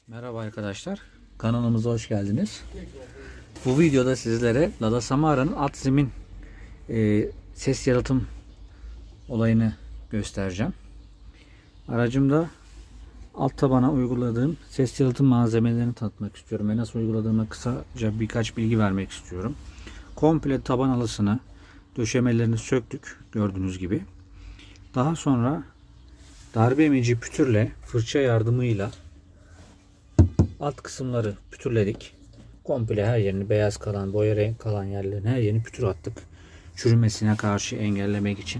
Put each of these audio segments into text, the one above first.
Merhaba arkadaşlar, kanalımıza hoş geldiniz. Bu videoda sizlere Lada Samara'nın alt zemin ses yalıtım olayını göstereceğim. Aracımda alt tabana uyguladığım ses yalıtım malzemelerini tanıtmak istiyorum ve nasıl uyguladığıma kısaca birkaç bilgi vermek istiyorum. Komple taban halısını, döşemelerini söktük gördüğünüz gibi. Daha sonra darbe emici pütürle fırça yardımıyla alt kısımları pütürledik. Komple her yerini, beyaz kalan, boya renk kalan yerlerin her yerini pütür attık. Çürümesine karşı engellemek için.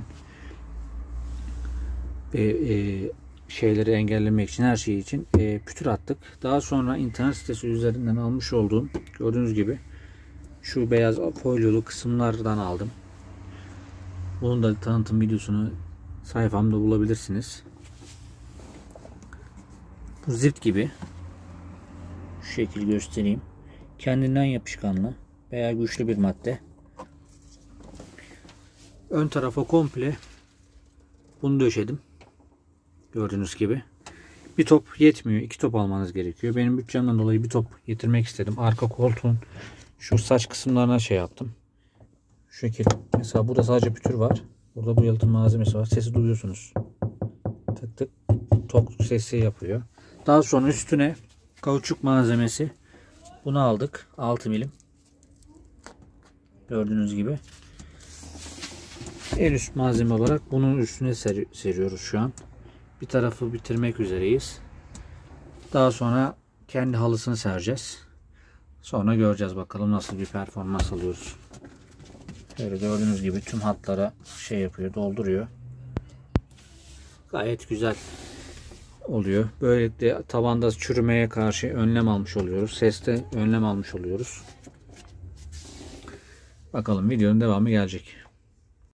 Şeyleri engellemek için, her şey için pütür attık. Daha sonra internet sitesi üzerinden almış olduğum, gördüğünüz gibi şu beyaz folyolu kısımlardan aldım. Bunun da tanıtım videosunu sayfamda bulabilirsiniz. Bu zift gibi. Şu şekil göstereyim. Kendinden yapışkanlı veya güçlü bir madde. Ön tarafa komple bunu döşedim. Gördüğünüz gibi. Bir top yetmiyor. 2 top almanız gerekiyor. Benim bütçemden dolayı bir top getirmek istedim. Arka koltuğun şu saç kısımlarına şey yaptım. Şu şekil. Mesela burada sadece pütür var. Burada bu yalıtım malzemesi var. Sesi duyuyorsunuz. Tık tık tok sesi yapıyor. Daha sonra üstüne kauçuk malzemesi. Bunu aldık. 6 milim. Gördüğünüz gibi. En üst malzeme olarak bunun üstüne seriyoruz şu an. Bir tarafı bitirmek üzereyiz. Daha sonra kendi halısını sereceğiz. Sonra göreceğiz bakalım nasıl bir performans alıyoruz. Böyle gördüğünüz gibi tüm hatlara şey yapıyor, dolduruyor. Gayet güzel oluyor. Böylelikle tavanda çürümeye karşı önlem almış oluyoruz. Seste önlem almış oluyoruz. Bakalım videonun devamı gelecek.